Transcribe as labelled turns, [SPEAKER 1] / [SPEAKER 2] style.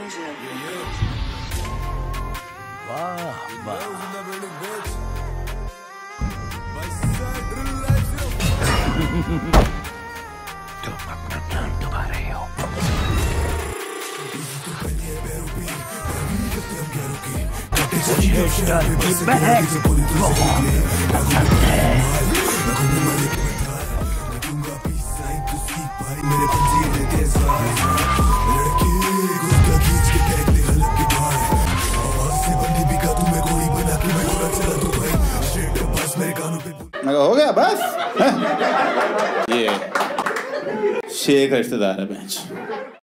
[SPEAKER 1] वाह वाह। तुम अपना ध्यान दबा रहे हो। मुझे डर की महक बहुत पसंद है।
[SPEAKER 2] हो गया बस। ये शेर का रिश्तेदार है बेंच।